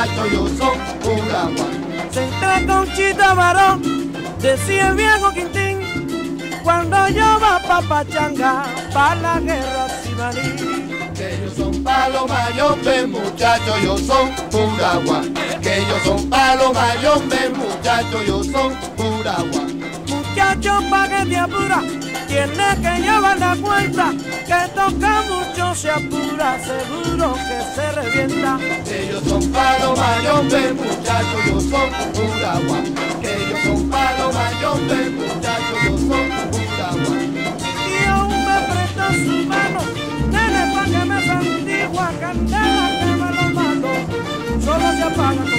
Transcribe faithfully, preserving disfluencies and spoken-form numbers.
muchachos, yo son pura agua. Senté Conchita Varón, decía el viejo Quintín, cuando yo va pa' Pachanga, pa' la guerra cibalí. Que ellos son palo mayombe, muchachos, yo son pura agua. Que ellos son palo mayombe, muchachos, yo son pura agua. Muchachos, pa' que te apura, tiene que llevar la cuenta, que toca mucho se apura, seguro que se revienta. Que ellos son palo mayombe, muchachos, yo son pura agua. Que ellos son palo mayombe, muchachos, yo son pura agua. Y aún me presta su mano, nene, pa' que me santigua, candela que me lo mato, solo se apaga